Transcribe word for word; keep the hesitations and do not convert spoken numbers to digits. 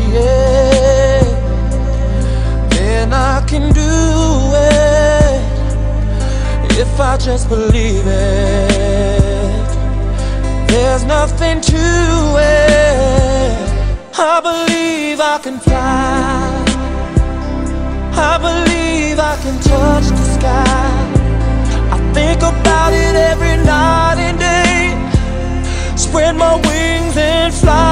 it, then I can do it if I just believe it. There's nothing to it. I believe I can fly. I believe I can touch the sky. I think about it every night and day. Spread my wings and fly.